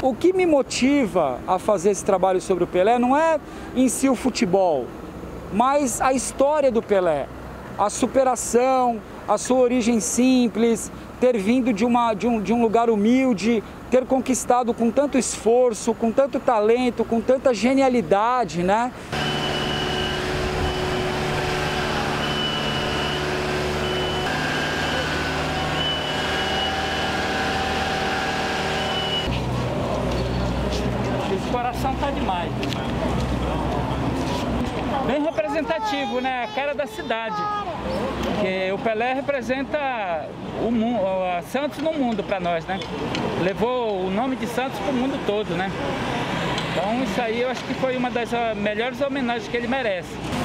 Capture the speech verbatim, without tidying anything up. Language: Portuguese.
O que me motiva a fazer esse trabalho sobre o Pelé não é em si o futebol, mas a história do Pelé, a superação, a sua origem simples, ter vindo de, uma, de, um, de um lugar humilde, ter conquistado com tanto esforço, com tanto talento, com tanta genialidade, né? Esse coração tá demais. Bem representativo, né? A cara da cidade. Que o Pelé representa o mundo, a Santos no mundo para nós, né? Levou o nome de Santos para o mundo todo, né? Então isso aí eu acho que foi uma das melhores homenagens que ele merece.